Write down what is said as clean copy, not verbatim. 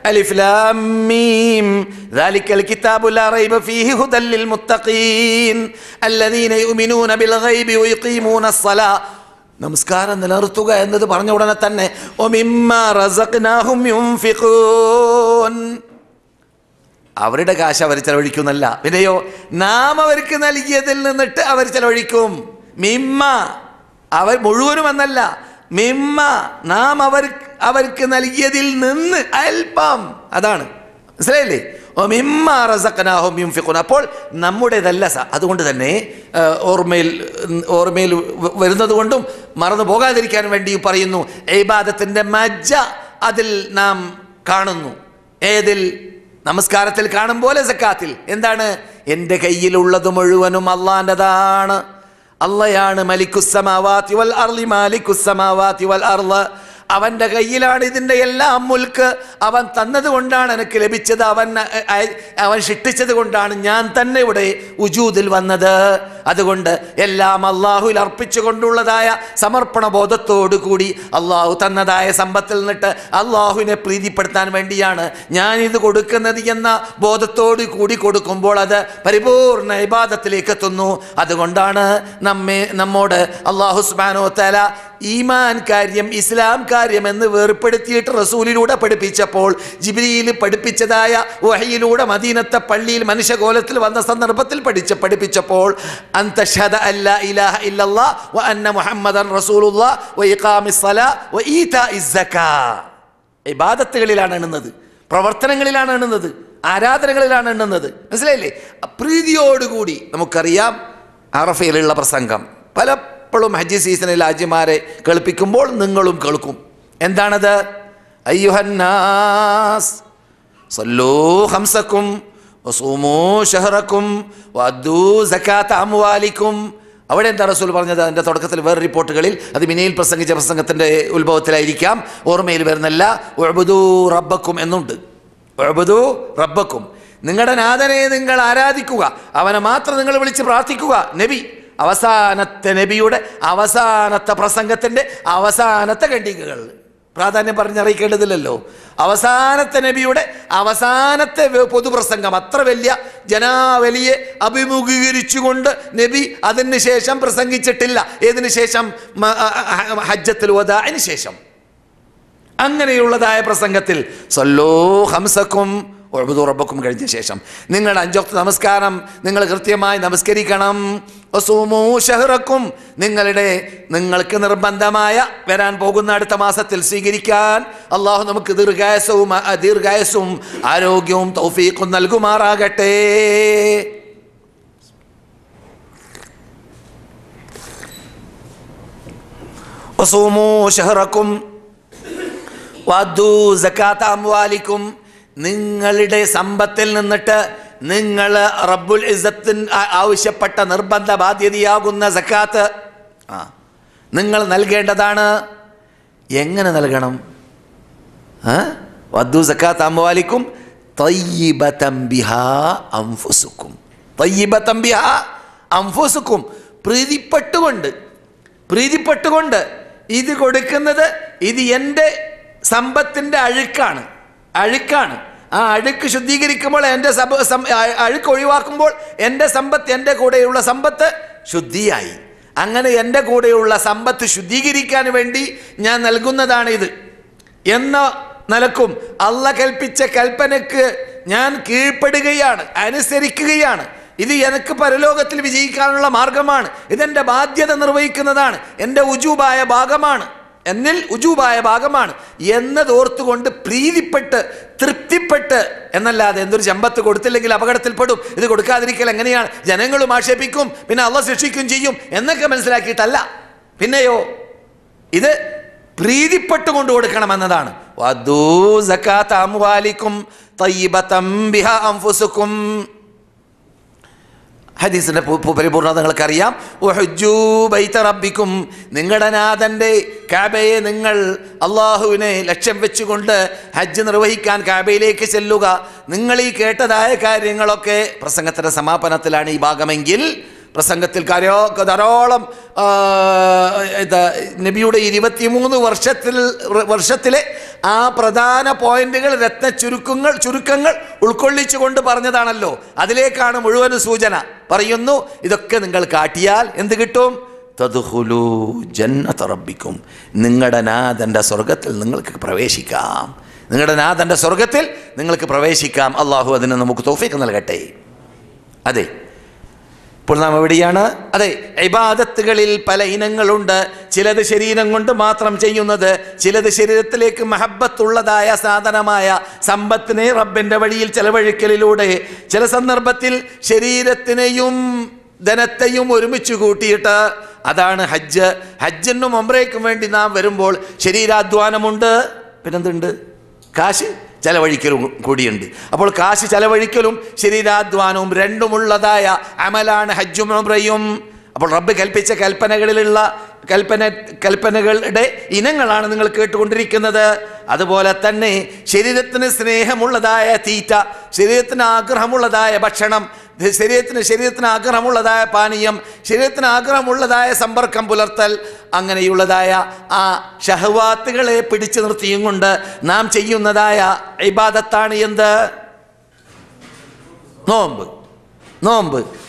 അലിഫ് ലാം മീം ദാലിക്കൽ കിതാബു ലാ റൈബ ഫീഹി ഹുദൽ ലിൽ മുത്തഖീൻ അല്ലദീന യുമിനൂന ബിൽ ഗൈബി വയുഖീമൂനസ് സ്വലാ. നമസ്കാരം നിലനിർത്തുക എന്നത് പറഞ്ഞ ഉടനെ തന്നെ വമിമ്മാ റസഖ്നാഹും യുൻഫിഖൂൻ, അവരുടെ കാശ് അവർ ചെലവഴിക്കുന്നല്ല, പിന്നെയോ നാം അവർക്ക് നൽകിയതിൽ നിന്നിട്ട് അവർ ചെലവഴിക്കും. മിമ്മ, അവർ മുഴുവനും എന്നല്ല, മിമ്മ നാം അവർക്ക് നൽകിയതിൽ നിന്ന് അല്പം, അതാണ് മനസ്സിലായില്ലേ? മിമ്മ റസഖ്നാഹും യുൻഫിഖൂൻ, അപ്പോൾ നമ്മുടേതല്ല. അതുകൊണ്ട് തന്നെ ഓർമ്മയിൽ വരുന്നത് കൊണ്ടും മറന്നു പോകാതിരിക്കാൻ വേണ്ടി പറയുന്നു, ഇബാദത്തിന്റെ മജ്ജ അതിൽ നാം കാണുന്നു. ഏതിൽ? നമസ്കാരത്തിൽ കാണും പോലെ സക്കാത്തിൽ. എന്താണ്? എൻ്റെ കയ്യിലുള്ളത് മുഴുവനും അള്ളാൻ്റെതാണ്. അള്ളയാണ് മലിക്കുസ്സമാവാതി വൽ അർളി, മാലിക്കുസ്സമാവാതി വൽ അർള്. അവൻ്റെ കയ്യിലാണ് ഇതിൻ്റെ എല്ലാം മുൽക്ക്. അവൻ തന്നത് കൊണ്ടാണ് എനിക്ക് ലഭിച്ചത്, അവൻ സൃഷ്ടിച്ചത് കൊണ്ടാണ് ഞാൻ തന്നെ ഇവിടെ ഉജൂദിൽ വന്നത്. അതുകൊണ്ട് എല്ലാം അള്ളാഹുവിൽ അർപ്പിച്ചുകൊണ്ടുള്ളതായ സമർപ്പണ ബോധത്തോടു കൂടി അള്ളാഹു തന്നതായ സമ്പത്തിൽ നിന്നിട്ട് അള്ളാഹുവിനെ പ്രീതിപ്പെടുത്താൻ വേണ്ടിയാണ് ഞാനിത് കൊടുക്കുന്നത് എന്ന ബോധത്തോടു കൂടി കൊടുക്കുമ്പോൾ അത് പരിപൂർണ ഇബാദത്തിലേക്ക് എത്തുന്നു. അതുകൊണ്ടാണ് നമ്മോട് അള്ളാഹു സുബ്ഹാനഹു വ തആല ഈമാൻ കാര്യം ഇസ്ലാം കാര്യം എന്ന് വേർപ്പെടുത്തിയിട്ട് റസൂലിലൂടെ പഠിപ്പിച്ചപ്പോൾ, ജിബ്രീൽ പഠിപ്പിച്ചതായ വഹയിലൂടെ മദീനത്തെ പള്ളിയിൽ മനുഷ്യകോലത്തിൽ വന്ന സന്ദർഭത്തിൽ പഠിപ്പിച്ചപ്പോൾ അൻതഷ്ഹദ അല്ലാ ഇലാഹ ഇല്ലല്ലാഹ് വ അന്ന മുഹമ്മദൻ റസൂലുള്ളാഹ് വ ഇഖാമിസ് സ്വലാ വ ഈതാഇസ് സക്കാ. ഇബാദത്തുകളിലാണ് എണ്ണുന്നത്, പ്രവർത്തനങ്ങളിലാണ് എണ്ണുന്നത്, ആരാധനകളിലാണ് എണ്ണുന്നത്. മനസ്സിലായില്ലേ? പ്രീതിയോടുകൂടി നമുക്കറിയാം അറഫയിലുള്ള പ്രസംഗം പലപ്പോഴും ഹജ്ജ് സീസണിൽ ഹാജിമാരെ കേൾപ്പിക്കുമ്പോൾ നിങ്ങളും കേൾക്കും. എന്താണത്? അയ്യുഹന്നാസ് സല്ലൂ ഖംസക്കും വസൂമൂ ശഹറക്കും വഅദ്ദൂ സകാത അംവാലിക്കും. അവിടെ എന്താ റസൂൽ പറഞ്ഞത്? അതിൻ്റെ തുടക്കത്തിൽ വേറെ റിപ്പോർട്ടുകളിൽ അത് മിനയിൽ പ്രസംഗിച്ച പ്രസംഗത്തിൻ്റെ ഉത്ഭവത്തിലായിരിക്കാം, ഓർമ്മയിൽ വരുന്നില്ല. ഉഅ്ബുദൂ റബ്ബക്കും എന്നുണ്ട്. ഉഅ്ബുദൂ റബ്ബക്കും, നിങ്ങളുടെ നാഥനെ നിങ്ങൾ ആരാധിക്കുക, അവനെ മാത്രം നിങ്ങൾ വിളിച്ച് പ്രാർത്ഥിക്കുക. നബി അവസാനത്തെ നബിയുടെ അവസാനത്തെ പ്രസംഗത്തിൻ്റെ അവസാനത്തെ ഖണ്ഡികകൾ പ്രാധാന്യം പറഞ്ഞറിയിക്കേണ്ടതില്ലല്ലോ. അവസാനത്തെ നബിയുടെ അവസാനത്തെ പൊതുപ്രസംഗം, അത്ര വലിയ ജനാവലിയെ അഭിമുഖീകരിച്ചുകൊണ്ട് നബി അതിന് ശേഷം പ്രസംഗിച്ചിട്ടില്ല. ഏതിനു ശേഷം? ഹജ്ജത്തുൽ വദാഇന് ശേഷം. അങ്ങനെയുള്ളതായ പ്രസംഗത്തിൽ സല്ലൂ ഖംസക്കും ഉഅ്ബുദൂ റബ്ബക്കും കഴിഞ്ഞ ശേഷം നിങ്ങളുടെ 5 വക്ത് നമസ്കാരം നിങ്ങൾ കൃത്യമായി നമസ്കരിക്കണം. വസൂമൂ ശഹറക്കും, നിങ്ങൾക്ക് നിർബന്ധമായ വരാൻ പോകുന്ന അടുത്ത മാസത്തിൽ സ്വീകരിക്കാൻ അള്ളാഹു നമുക്ക് ദീർഘായസവും ആരോഗ്യവും തൗഫീഖും നൽകുമാറാകട്ടെ. വസൂമൂ ശഹറക്കും വഅദ്ദൂ സകാത അംവാലിക്കും, നിങ്ങളുടെ സമ്പത്തിൽ നിന്നിട്ട് നിങ്ങൾ റബ്ബുൽ ഇസ്സത്തിന് ആവശ്യപ്പെട്ട നിർബന്ധ ബാധ്യതയാകുന്ന സക്കാത്ത് നിങ്ങൾ നൽകേണ്ടതാണ്. എങ്ങനെ നൽകണം? വഅദ്ദൂ സകാത അംവാലിക്കും തയ്യിബതൻ ബിഹാ അൻഫുസുക്കും. തയ്യിബതൻ ബിഹാ അൻഫുസുക്കും, പ്രീതിപ്പെട്ടുകൊണ്ട് ഇത് കൊടുക്കുന്നത്, ഇത് എൻ്റെ സമ്പത്തിൻ്റെ അഴുക്കാണ്. ആ അഴുക്ക് ശുദ്ധീകരിക്കുമ്പോൾ എൻ്റെ അഴുക്ക് ഒഴിവാക്കുമ്പോൾ എൻ്റെ സമ്പത്ത്, എൻ്റെ കൂടെയുള്ള സമ്പത്ത് ശുദ്ധിയായി. അങ്ങനെ എൻ്റെ കൂടെയുള്ള സമ്പത്ത് ശുദ്ധീകരിക്കാൻ വേണ്ടി ഞാൻ നൽകുന്നതാണ് ഇത് എന്ന നിലക്കും അള്ളാഹ് കൽപ്പിച്ച കൽപ്പനക്ക് ഞാൻ കീഴ്പ്പെടുകയാണ്, അനുസരിക്കുകയാണ്. ഇത് എനിക്ക് പരലോകത്തിൽ വിജയിക്കാനുള്ള മാർഗമാണ്, ഇതെൻ്റെ ബാധ്യത നിർവഹിക്കുന്നതാണ്, എൻ്റെ ഉജൂബായ ഭാഗമാണ്, എന്നിൽ ഉജൂബായ ഭാഗമാണ് എന്നതോർത്തുകൊണ്ട് പ്രീതിപ്പെട്ട് തൃപ്തിപ്പെട്ട്, എന്നല്ലാതെ എന്തൊരു സമ്പത്ത് കൊടുത്തില്ലെങ്കിൽ അപകടത്തിൽപ്പെടും, ഇത് കൊടുക്കാതിരിക്കൽ എങ്ങനെയാണ്, ജനങ്ങളും ആക്ഷേപിക്കും, പിന്നെ അള്ളാഹ് ശിക്ഷിക്കുകയും ചെയ്യും എന്നൊക്കെ മനസ്സിലാക്കിയിട്ടല്ല. പിന്നെയോ ഇത് പ്രീതിപ്പെട്ടുകൊണ്ട് കൊടുക്കണമെന്നതാണ്. വഅദ്ദൂ സകാത അംവാലിക്കും തയ്യിബതൻ ബിഹാ അൻഫുസുക്കും. ഹദീസിൻ്റെ പരിപൂർണ്ണത നിങ്ങൾക്കറിയാം. വഹജ്ജൂ ബൈത റബ്ബിക്കും, നിങ്ങളുടെ നാഥൻ്റെ കഅബയെ നിങ്ങൾ അള്ളാഹുവിനെ ലക്ഷ്യം വെച്ചുകൊണ്ട് ഹജ്ജ് നിർവഹിക്കാൻ കഅബയിലേക്ക് ചെല്ലുക. നിങ്ങൾ ഈ കേട്ടതായ കാര്യങ്ങളൊക്കെ പ്രസംഗത്തിൻ്റെ സമാപനത്തിലാണ് ഈ ഭാഗമെങ്കിൽ പ്രസംഗത്തിൽ ധാരാളം നബിയുടെ 23 വർഷത്തിലെ ആ പ്രധാന പോയിന്റുകൾ ചുരുക്കങ്ങൾ ഉൾക്കൊള്ളിച്ചുകൊണ്ട് പറഞ്ഞതാണല്ലോ. അതിലേക്കാണ് മുഴുവൻ സൂചന. പറയുന്നു ഇതൊക്കെ നിങ്ങൾ കാട്ടിയാൽ എന്ത് കിട്ടും? തദ്ഖുലൂ ജന്നത റബ്ബിക്കും, നിങ്ങളുടെ നാഥൻ്റെ സ്വർഗത്തിൽ നിങ്ങൾക്ക് പ്രവേശിക്കാം. നിങ്ങളുടെ നാഥൻ്റെ സ്വർഗത്തിൽ നിങ്ങൾക്ക് പ്രവേശിക്കാം. അള്ളാഹു അതിന് നമുക്ക് തൗഫീഖ് നൽകട്ടെ. അതെ, ഇപ്പോൾ നാം എവിടെയാണ്? അതെ, ഇബാദത്തുകളിൽ പല ഇനങ്ങളുണ്ട്. ചിലത് ശരീരം കൊണ്ട് മാത്രം ചെയ്യുന്നത്, ചിലത് ശരീരത്തിലേക്ക് മഹബത്തുള്ളതായ സാധനമായ സമ്പത്തിനെ റബ്ബിൻ്റെ വഴിയിൽ ചെലവഴിക്കലിലൂടെ, ചില സന്ദർഭത്തിൽ ശരീരത്തിനെയും ധനത്തെയും ഒരുമിച്ച് കൂട്ടിയിട്ട്, അതാണ് ഹജ്ജ്. ഹജ്ജിനും ഉംറയ്ക്കും വേണ്ടി നാം വരുമ്പോൾ ശരീരാധ്വാനമുണ്ട്, പിന്നെന്തുണ്ട്? കാശ് ചെലവഴിക്കലും കൂടിയുണ്ട്. അപ്പോൾ കാശ് ചെലവഴിക്കലും ശരീരാധ്വാനവും രണ്ടുമുള്ളതായ അമലാണ് ഹജ്ജും ഉംറയും. അപ്പോൾ റബ്ബ് കൽപ്പിച്ച കൽപ്പനകളിലുള്ള കൽപ്പനകളുടെ ഇനങ്ങളാണ് നിങ്ങൾ കേട്ടുകൊണ്ടിരിക്കുന്നത്. അതുപോലെ തന്നെ ശരീരത്തിന് സ്നേഹമുള്ളതായ തീറ്റ, ശരീരത്തിന് ആഗ്രഹമുള്ളതായ ഭക്ഷണം, ശരീരത്തിന് ആഗ്രഹമുള്ളതായ പാനീയം, ശരീരത്തിന് ആഗ്രഹമുള്ളതായ സമ്പർക്കം പുലർത്തൽ, അങ്ങനെയുള്ളതായ ആ ഷഹ്വാത്തുകളെ പിടിച്ചു നിർത്തിയും കൊണ്ട് നാം ചെയ്യുന്നതായ ഇബാദത്താണ് എന്ത്? നോമ്പ്.